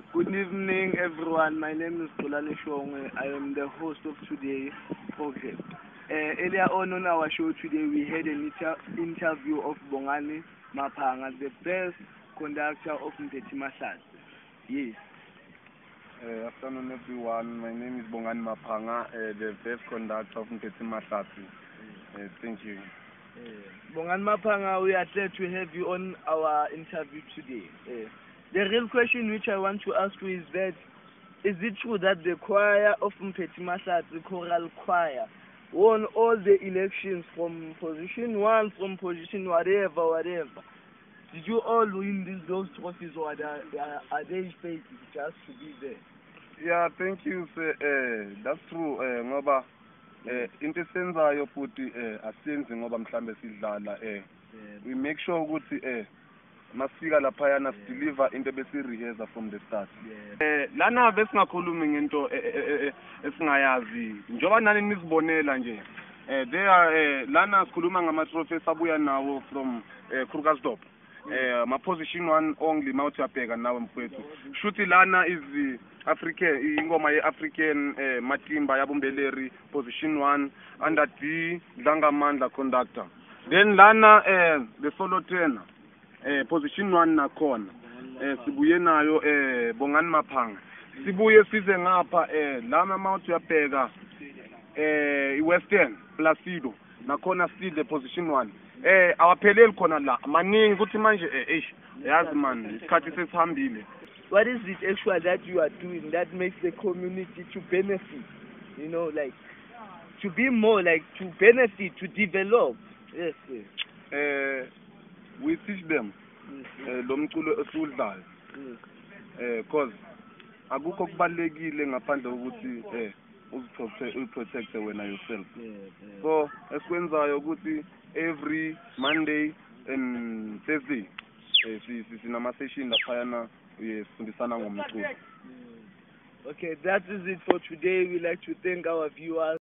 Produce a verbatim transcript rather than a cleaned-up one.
Good evening, everyone. My name is Xolani Shongwe. I am the host of today's program. Uh, earlier on on our show today, we had an inter interview of Bongani Maphanga, the best conductor of Mtethi Mahlatsi. Yes. Uh, afternoon, everyone. My name is Bongani Maphanga, uh, the best conductor of Mtethi Mahlatsi. Uh, thank you. Uh, Bongani Maphanga, we are glad to have you on our interview today. Uh, The real question which I want to ask you is that, is it true that the choir of Mtethi Mahlatsi, the choral choir, won all the elections from position one, from position whatever, whatever? Did you all win these those trophies, or are they, are they fake just to be there? Yeah, thank you, sir. Uh, that's true. Uh, ngoba uh, into esenzayo futhi uh, asenzi ngoba mhlambe sidlala. Uh, we make sure ukuthi uh, masifika laphayana sideliver into besireheza from the start. Eh lana besingakhulumi ngento esingayazi njoba nani nisibonela nje. Eh there are lana sikhuluma ngama trophies abuya nawo from Krugersdorp. Eh ma position one only mawuthi uyabheka nawe mfowethu. Shuthi lana is the African ingoma ye African matimba yabombeleri position one under D Dlangamandla conductor. Then lana eh the solo tenor eh position one nakhona eh sibuye nayo eh Bongani Maphanga sibuye size ngapha eh lama mawuthi uyabheka eh iwestern Placido nakhona still the position one eh awapheleli khona la maningi ukuthi manje eh yazi man isikhathi sesihambile. What is it actually that you are doing that makes the community to benefit, you know, like to be more like to benefit, to develop? Yes, yes. eh we teach them eh lo mculo esiwudlayo eh cause akukho kubalekile ngaphandle ukuthi eh uziprotect uprotect wena yourself. So esikwenzayo ukuthi every Monday and Thursday eh sinama session laphayana uyesifundisana ngomculo. Okay, that is it for today. We like to thank our viewers.